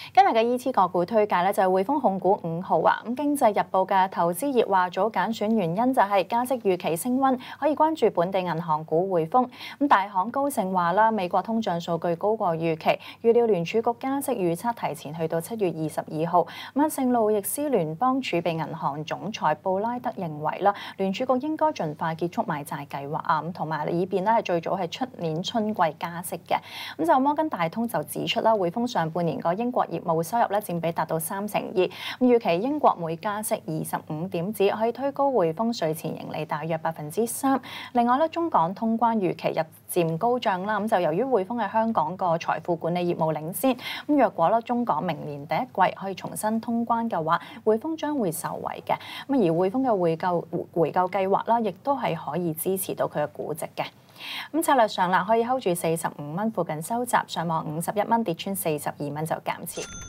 今日嘅依次個股推介咧就係匯豐控股5號啊。咁經濟日報嘅投資熱話組揀選原因就係加息預期升溫，可以關注本地銀行股匯豐。咁大行高盛話啦，美國通脹數據高過預期，預料聯儲局加息預測提前去到7月22號。咁聖路易斯聯邦儲備銀行總裁布拉德認為啦，聯儲局應該盡快結束買債計劃啊，咁同埋以便咧係最早係出年春季加息嘅。咁就摩根大通就指出啦，匯豐上半年個英國業務收入咧佔比達到32%，咁預期英國每加息25點子可以推高匯豐稅前盈利大約3%。另外咧，中港通關預期日漸高漲啦，咁就由於匯豐喺香港個財富管理業務領先，咁若果咧中港明年第一季可以重新通關嘅話，匯豐將會受惠嘅。咁而匯豐嘅回購計劃啦，亦都係可以支持到佢嘅估值嘅。咁策略上啦，可以 hold 住45蚊附近收集，上望51蚊跌穿42蚊就減持。